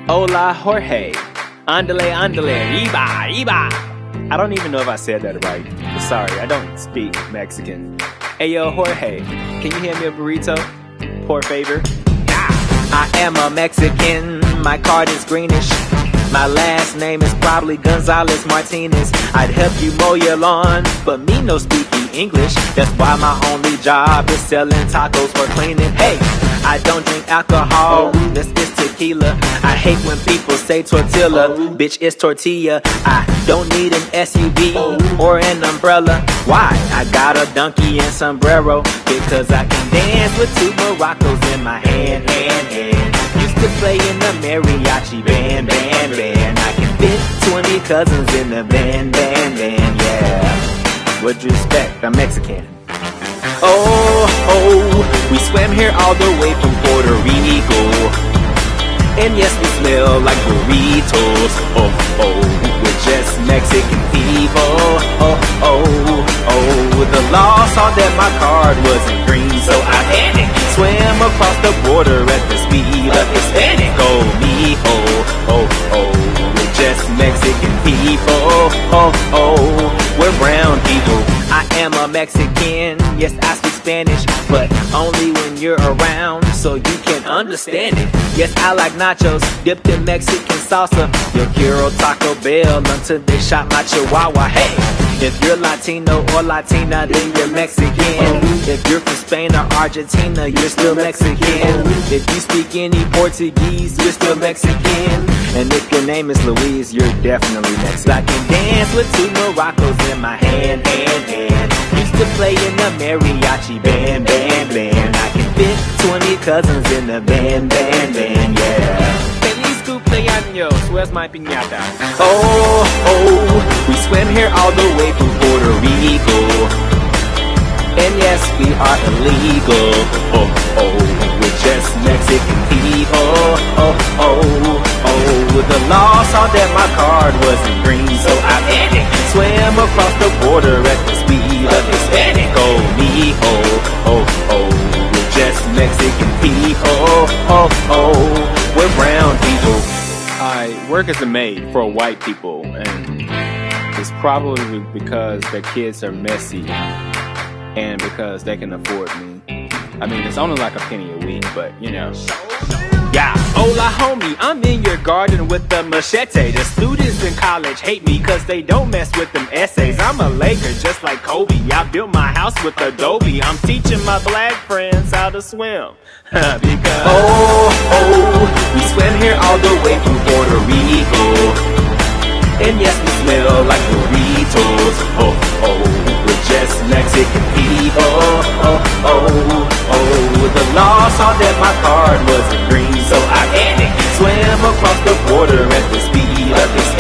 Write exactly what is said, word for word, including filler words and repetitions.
Hola, Jorge. Andale, andale, iba, iba. I don't even know if I said that right. Sorry, I don't speak Mexican. Hey, yo, Jorge, can you hand me a burrito? Por favor. I am a Mexican. My card is greenish. My last name is probably Gonzalez Martinez. I'd help you mow your lawn, but me no speaking English. That's why my only job is selling tacos for cleaning. Hey, I don't drink alcohol, this is tequila. I hate when people say tortilla, bitch, it's tortilla. I don't need an S U V or an umbrella. Why? I got a donkey and sombrero, because I can dance with two maracas in my hand, hand, hand. Used to play in the mariachi band, band, band. I can fit twenty cousins in the band, band, band, yeah. What'd you expect? I'm Mexican. Oh, oh, we swam here all the way from Puerto Rico. And yes, we smell like burritos. Oh, oh, we're just Mexican people. Oh, oh, oh, the law saw that my card wasn't green, so I panicked. Swam across the border at the speed of Hispanic. Oh, me, oh, oh, oh, we're just Mexican people. Oh, oh, we're brown people. I am a Mexican, yes, I speak Spanish, but only when you're around, so you can understand it. Yes, I like nachos, dipped in Mexican salsa. Yo quiero Taco Bell until they shot my chihuahua. Hey, if you're Latino or Latina, then you're Mexican. If you're from Spain or Argentina, you're still Mexican. If you speak any Portuguese, you're still Mexican. And if your name is Luis, you're definitely Mexican. I can dance with two maracas in my hand, hand, hand. Used to play in the mariachi band, band, band. I can fit twenty cousins in the band, band, band, yeah. Feliz cumpleaños, where's my piñata? Oh, oh, we swam here all the way from Puerto Rico. And yes, we are illegal. Oh, oh, we're just Mexican people. Oh, oh, oh, the law saw that my card wasn't green, so I panicked. Swam across the border at the speed of Hispanic. Oh, me, oh, oh, oh, we're just Mexican people. Oh, oh, we're brown people. I work as a maid for white people, and it's probably because their kids are messy. And because they can afford me. I mean, it's only like a penny a week, but you know. Yeah, hola homie, I'm in your garden with the machete. The students in college hate me cause they don't mess with them essays. I'm a Laker just like Kobe. I built my house with Adobe. I'm teaching my black friends how to swim. Because oh, oh, we swam here all the way from Puerto Rico. And yes, we smell like burritos. Oh, oh, we're just Mexican people. Oh, oh, oh, the law saw that my card wasn't green, so I panicked. Swam across the border at the speed of this